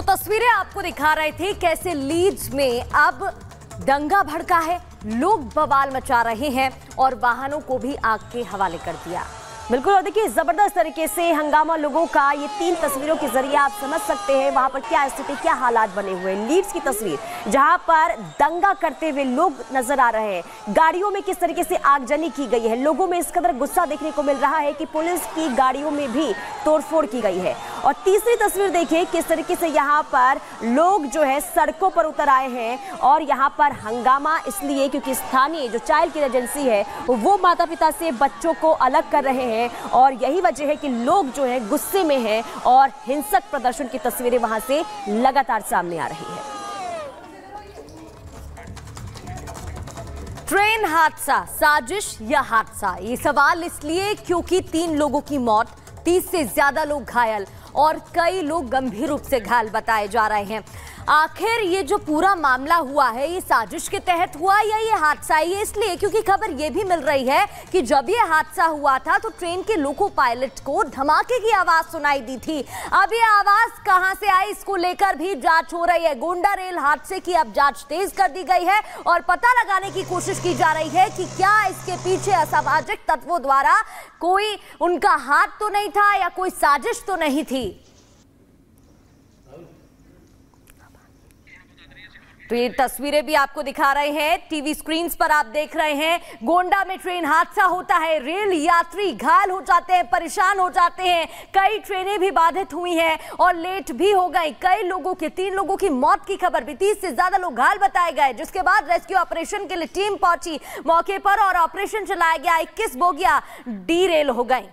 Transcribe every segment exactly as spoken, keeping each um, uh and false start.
तस्वीरें आपको दिखा रहे थे कैसे लीड्स में अब दंगा भड़का है, लोग बवाल मचा रहे हैं और वाहनों को भी आग के हवाले कर दिया। बिल्कुल, और देखिए जबरदस्त तरीके से हंगामा लोगों का, ये तीन तस्वीरों के जरिए आप समझ सकते हैं वहां पर क्या स्थिति, क्या हालात बने हुए हैं। लीड्स की तस्वीर जहां पर दंगा करते हुए लोग नजर आ रहे हैं, गाड़ियों में किस तरीके से आगजनी की गई है, लोगों में इस कदर गुस्सा देखने को मिल रहा है कि पुलिस की गाड़ियों में भी तोड़फोड़ की गई है। और तीसरी तस्वीर देखिए किस तरीके से यहाँ पर लोग जो है सड़कों पर उतर आए हैं और यहाँ पर हंगामा इसलिए क्योंकि स्थानीय जो चाइल्ड केयर एजेंसी है वो माता पिता से बच्चों को अलग कर रहे हैं और यही वजह है कि लोग जो है गुस्से में हैं और हिंसक प्रदर्शन की तस्वीरें वहां से लगातार सामने आ रही है। ट्रेन हादसा साजिश या हादसा, ये सवाल इसलिए क्योंकि तीन लोगों की मौत, तीस से ज्यादा लोग घायल और कई लोग गंभीर रूप से घायल बताए जा रहे हैं। आखिर ये जो पूरा मामला हुआ है ये साजिश के तहत हुआ या ये हादसा? ये इसलिए क्योंकि खबर ये भी मिल रही है कि जब ये हादसा हुआ था तो ट्रेन के लोको पायलट को धमाके की आवाज सुनाई दी थी। अब ये आवाज कहां से आई, इसको लेकर भी जांच हो रही है। गोंडा रेल हादसे की अब जांच तेज कर दी गई है और पता लगाने की कोशिश की जा रही है कि क्या इसके पीछे असामाजिक तत्वों द्वारा कोई उनका हाथ तो नहीं था या कोई साजिश तो नहीं थी। तो ये तस्वीरें भी आपको दिखा रहे हैं, टीवी स्क्रीन पर आप देख रहे हैं। गोंडा में ट्रेन हादसा होता है, रेल यात्री घायल हो जाते हैं, परेशान हो जाते हैं, कई ट्रेनें भी बाधित हुई हैं और लेट भी हो गई। कई लोगों के, तीन लोगों की मौत की खबर भी, तीस से ज्यादा लोग घायल बताए गए, जिसके बाद रेस्क्यू ऑपरेशन के लिए टीम पहुंची मौके पर और ऑपरेशन चलाया गया। इक्कीस बोगियां डीरेल हो गई।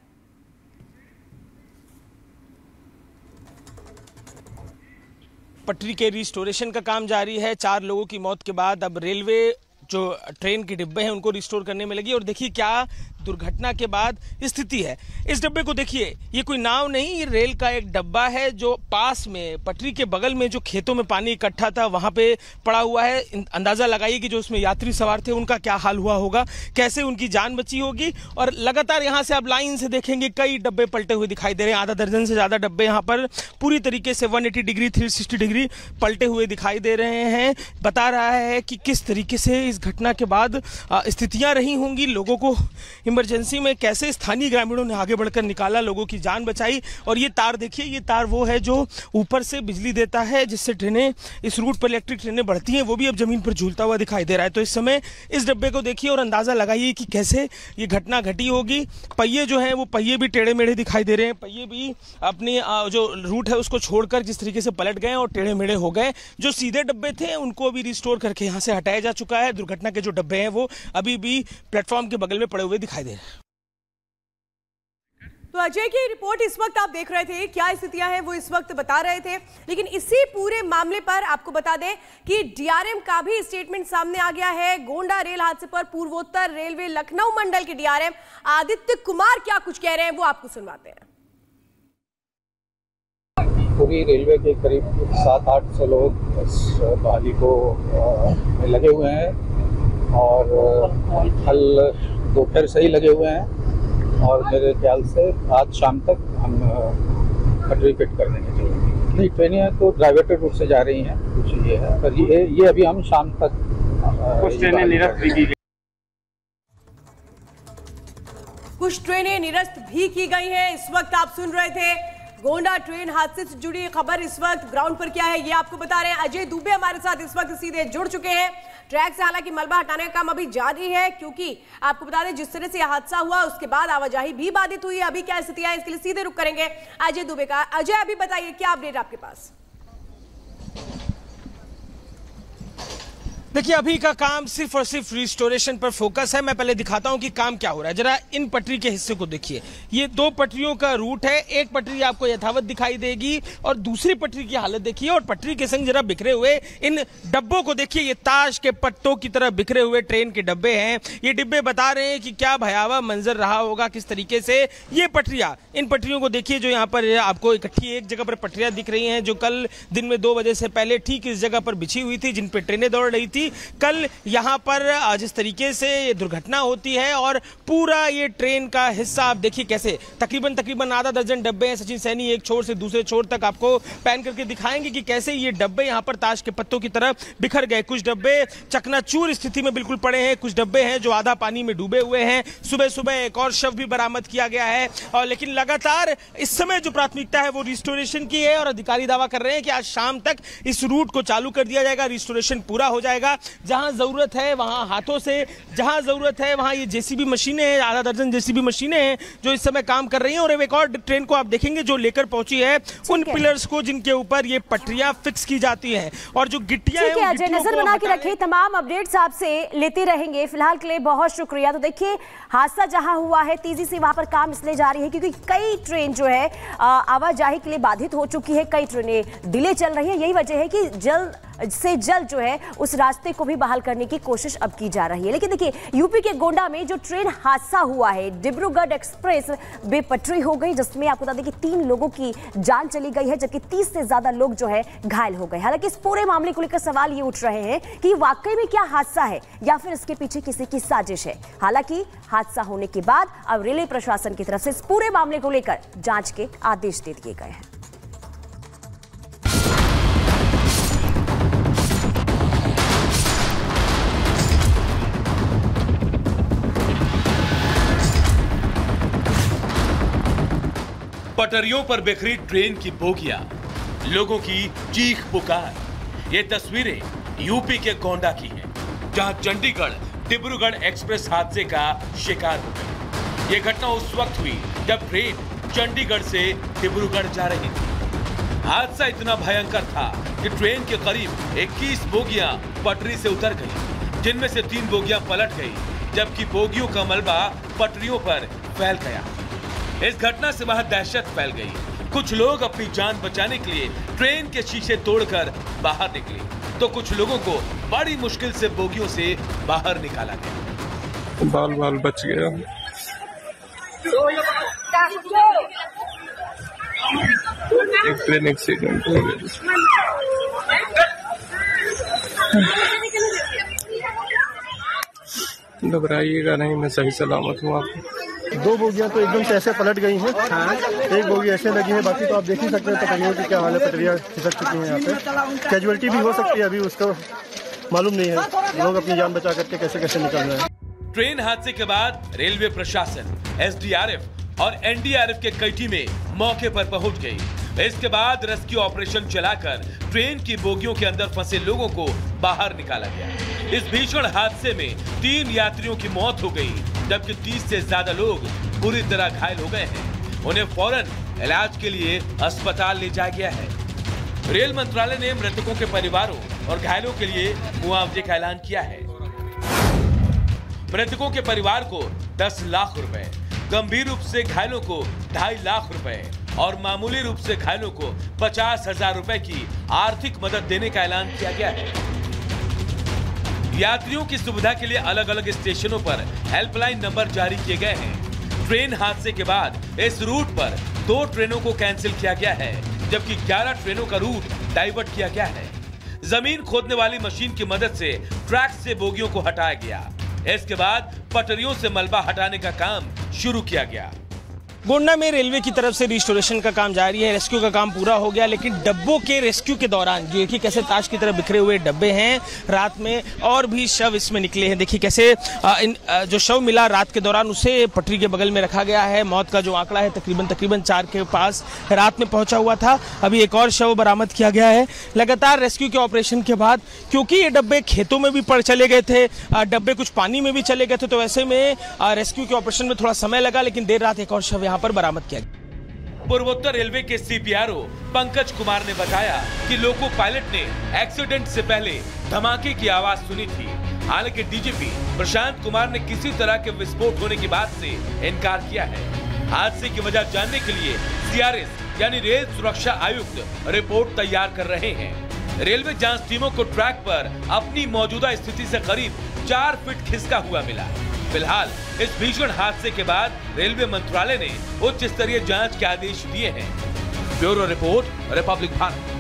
पटरी के रिस्टोरेशन का काम जारी है। चार लोगों की मौत के बाद अब रेलवे जो ट्रेन के डिब्बे हैं उनको रिस्टोर करने में लगी। और देखिए क्या दुर्घटना के बाद स्थिति है। इस डब्बे को देखिए, ये कोई नाव नहीं, ये रेल का एक डब्बा है जो पास में पटरी के बगल में जो खेतों में पानी इकट्ठा था वहां पे पड़ा हुआ है। अंदाजा लगाइए कि जो उसमें यात्री सवार थे उनका क्या हाल हुआ होगा, कैसे उनकी जान बची होगी। और लगातार यहाँ से आप लाइन से देखेंगे कई डब्बे पलटे हुए दिखाई दे रहे हैं। आधा दर्जन से ज्यादा डब्बे यहाँ पर पूरी तरीके से एक सौ अस्सी डिग्री तीन सौ साठ डिग्री पलटे हुए दिखाई दे रहे हैं। बता रहा है कि किस तरीके से इस घटना के बाद स्थितियां रही होंगी। लोगों को इमरजेंसी में कैसे स्थानीय ग्रामीणों ने आगे बढ़कर निकाला, लोगों की जान बचाई। और ये तार देखिए, ये तार वो है जो ऊपर से बिजली देता है जिससे ट्रेनें, इस रूट पर इलेक्ट्रिक ट्रेनें बढ़ती हैं, वो भी अब जमीन पर झूलता हुआ दिखाई दे रहा है। तो इस समय इस डब्बे को देखिए और अंदाजा लगाइए कि कैसे ये घटना घटी होगी। पहिए जो है वो पहिए भी टेढ़े मेढ़े दिखाई दे रहे हैं, पहिए भी अपनी जो रूट है उसको छोड़कर जिस तरीके से पलट गए और टेढ़े मेढ़े हो गए। जो सीधे डब्बे थे उनको भी रिस्टोर करके यहाँ से हटाया जा चुका है। दुर्घटना के जो डब्बे हैं वो अभी भी प्लेटफॉर्म के बगल में पड़े हुए दिखाई दे रहे हैं। तो अजय की रिपोर्ट इस वक्त आप देख रहे थे, क्या स्थितियां हैं वो इस वक्त बता रहे थे। लेकिन इसी पूरे मामले पर आपको बता दें कि डीआरएम का भी स्टेटमेंट सामने आ गया है। गोंडा रेल हादसे पर पूर्वोत्तर रेलवे लखनऊ मंडल के डीआरएम आदित्य कुमार क्या कुछ कह रहे हैं वो आपको सुनवाते हैं। पूरी रेलवे के करीब सात आठ सौ लोग इस बहाली को में लगे हुए हैं और कल दोपहर से ही लगे हुए हैं और मेरे ख्याल से आज शाम तक हम पटरी फिट कर देंगे। चलेंगे नहीं, ट्रेनें तो डाइवर्टेड रूट से जा रही हैं, कुछ ये है, पर ये ये अभी हम शाम तक कुछ ट्रेनें निरस्त भी की गई कुछ ट्रेनें निरस्त भी की गई हैं। इस वक्त आप सुन रहे थे गोंडा ट्रेन हादसे से जुड़ी खबर। इस वक्त ग्राउंड पर क्या है ये आपको बता रहे हैं अजय दुबे हमारे साथ इस वक्त सीधे जुड़ चुके हैं ट्रैक से। हालांकि मलबा हटाने का काम अभी जारी है क्योंकि आपको बता दें जिस तरह से हादसा हुआ उसके बाद आवाजाही भी बाधित हुई है। अभी क्या स्थिति है इसके लिए सीधे रुक करेंगे अजय दुबे का। अजय अभी बताइए क्या अपडेट आपके पास? देखिए अभी का काम सिर्फ और सिर्फ रिस्टोरेशन पर फोकस है। मैं पहले दिखाता हूं कि काम क्या हो रहा है। जरा इन पटरी के हिस्से को देखिए, ये दो पटरियों का रूट है। एक पटरी आपको यथावत दिखाई देगी और दूसरी पटरी की हालत देखिए। और पटरी के संग जरा बिखरे हुए इन डब्बों को देखिए, ये ताश के पत्तों की तरह बिखरे हुए ट्रेन के डब्बे हैं। ये डिब्बे बता रहे हैं कि क्या भयावह मंजर रहा होगा, किस तरीके से ये पटरियां, इन पटरियों को देखिए जो यहाँ पर आपको इकट्ठी एक जगह पर पटरियां दिख रही हैं जो कल दिन में दो बजे से पहले ठीक इस जगह पर बिछी हुई थी जिन पर ट्रेनें दौड़ रही थी। थी। कल यहाँ पर जिस तरीके से ये दुर्घटना होती है और पूरा ये ट्रेन का हिस्सा आप देखिए कैसे तकरीबन तकरीबन आधा दर्जन डब्बे हैं। सचिन सैनी एक छोर से दूसरे छोर तक आपको पैन करके दिखाएंगे कि कैसे ये डब्बे यहाँ पर ताश के पत्तों की तरह बिखर गए। कुछ डब्बे चकनाचूर स्थिति में बिल्कुल पड़े हैं, कुछ डब्बे हैं जो आधा पानी में डूबे हुए हैं। सुबह सुबह एक और शव भी बरामद किया गया है और लेकिन लगातार इस समय जो प्राथमिकता है वो रिस्टोरेशन की है और अधिकारी दावा कर रहे हैं कि आज शाम तक इस रूट को चालू कर दिया जाएगा, रिस्टोरेशन पूरा हो जाएगा। जहां जरूरत है वहां हाथों से, जहां जरूरत है वहां ये जेसीबी मशीनें हैं, आधा दर्जन जेसीबी मशीनें हैं जो इस समय काम कर रही हैं। और एक और ट्रेन को आप देखेंगे जो लेकर पहुंची है उन पिलर्स को जिनके ऊपर ये पटरियां फिक्स की जाती हैं और जो गिट्टियां हैं अजय नजर बना के रखे, तमाम अपडेट्स आपसे लेते रहेंगे। फिलहाल के लिए बहुत शुक्रिया। तो देखिए हादसा जहां हुआ है तेजी से वहां पर काम इसलिए जारी है क्योंकि कई ट्रेन जो है आवाजाही के लिए बाधित हो चुकी है, कई ट्रेनें डिले चल रही है। यही वजह है कि जल्द से जल्द जो है उस रास्ते को भी बहाल करने की कोशिश अब की जा रही है। लेकिन देखिए यूपी के गोंडा में जो ट्रेन हादसा हुआ है, डिब्रूगढ़ एक्सप्रेस बेपटरी हो गई, जिसमें आपको बता दें कि तीन लोगों की जान चली गई है जबकि तीस से ज्यादा लोग जो है घायल हो गए। हालांकि इस पूरे मामले को लेकर सवाल ये उठ रहे हैं कि वाकई में क्या हादसा है या फिर इसके पीछे किसी की साजिश है। हालांकि हादसा होने के बाद अब रेलवे प्रशासन की तरफ से इस पूरे मामले को लेकर जांच के आदेश दे दिए गए हैं। पटरियों पर बिखरी ट्रेन की बोगियां, लोगों की चीख पुकार। ये तस्वीरें यूपी के गोंडा की हैं, जहां चंडीगढ़ डिब्रूगढ़ एक्सप्रेस हादसे का शिकार हो गई। ये घटना उस वक्त हुई जब ट्रेन चंडीगढ़ से डिब्रूगढ़ जा रही थी। हादसा इतना भयंकर था कि ट्रेन के करीब इक्कीस बोगियां पटरी से उतर गई, जिनमें से तीन बोगियां पलट गई, जबकि बोगियों का मलबा पटरियों पर फैल गया। इस घटना से वहां दहशत फैल गई। कुछ लोग अपनी जान बचाने के लिए ट्रेन के शीशे तोड़कर बाहर निकले, तो कुछ लोगों को बड़ी मुश्किल से बोगियों से बाहर निकाला गया। बाल बाल बच गया। एक ट्रेन एक्सीडेंट हो गया। घबराइएगा नहीं, मैं सही सलामत हूँ। आपको दो बोगियां तो एकदम से ऐसे पलट गई हैं। हाँ। एक बोगी ऐसे लगी है, बाकी तो आप देख ही सकते हैं पटरियों की क्या हाल है। पटरियां खिसक चुकी हैं। यहाँ पे कैजुअलिटी भी हो सकती है, अभी उसको मालूम नहीं है। लोग अपनी जान बचा करके कैसे कैसे निकल रहे हैं। ट्रेन हादसे के बाद रेलवे प्रशासन, एस डी आर एफ और एन डी आर एफ के कई टीमें मौके पर पहुंच गई। इसके बाद रेस्क्यू ऑपरेशन चलाकर ट्रेन की बोगियों के अंदर फंसे लोगों को बाहर निकाला गया। इस भीषण हादसे में तीन यात्रियों की मौत हो गई, जबकि तीस से ज्यादा लोग बुरी तरह घायल हो गए हैं। उन्हें फौरन इलाज के लिए अस्पताल ले जाया गया है। रेल मंत्रालय ने मृतकों के परिवारों और घायलों के लिए मुआवजे का ऐलान किया है। मृतकों के परिवार को दस लाख रुपए, गंभीर रूप से घायलों को ढाई लाख रुपए और मामूली रूप से घायलों को पचास हजार रुपए की आर्थिक मदद देने का ऐलान किया गया है। यात्रियों की सुविधा के लिए अलग अलग स्टेशनों पर हेल्पलाइन नंबर जारी किए गए हैं। ट्रेन हादसे के बाद इस रूट पर दो ट्रेनों को कैंसिल किया गया है, जबकि ग्यारह ट्रेनों का रूट डाइवर्ट किया गया है। जमीन खोदने वाली मशीन की मदद से ट्रैक से बोगियों को हटाया गया। इसके बाद पटरियों से मलबा हटाने का काम शुरू किया गया। गोंडा में रेलवे की तरफ से रिस्टोरेशन का काम जारी है, रेस्क्यू का काम पूरा हो गया, लेकिन डब्बों के रेस्क्यू के दौरान जो देखिए कैसे ताश की तरह बिखरे हुए डब्बे हैं, रात में और भी शव इसमें निकले हैं। देखिए कैसे आ, इन, आ, जो शव मिला रात के दौरान उसे पटरी के बगल में रखा गया है। मौत का जो आंकड़ा है तकरीबन तकरीबन चार के पास रात में पहुंचा हुआ था। अभी एक और शव बरामद किया गया है। लगातार रेस्क्यू के ऑपरेशन के बाद, क्योंकि ये डब्बे खेतों में भी पड़ चले गए थे, डब्बे कुछ पानी में भी चले गए थे, तो ऐसे में रेस्क्यू के ऑपरेशन में थोड़ा समय लगा, लेकिन देर रात एक और शव यहाँ पर बरामद किया गया। पूर्वोत्तर रेलवे के C P R O Pankaj Kumar ने बताया कि लोको पायलट ने एक्सीडेंट से पहले धमाके की आवाज सुनी थी। हालांकि D G P Prashant Kumar ने किसी तरह के विस्फोट होने की बात से इनकार किया है। हादसे की वजह जानने के लिए सी आर एस यानी रेल सुरक्षा आयुक्त रिपोर्ट तैयार कर रहे हैं। रेलवे जांच टीमों को ट्रैक पर अपनी मौजूदा स्थिति से करीब चार फीट खिसका हुआ मिला। फिलहाल इस भीषण हादसे के बाद रेलवे मंत्रालय ने उच्च स्तरीय जांच के आदेश दिए हैं। Bureau report, Republic Bharat.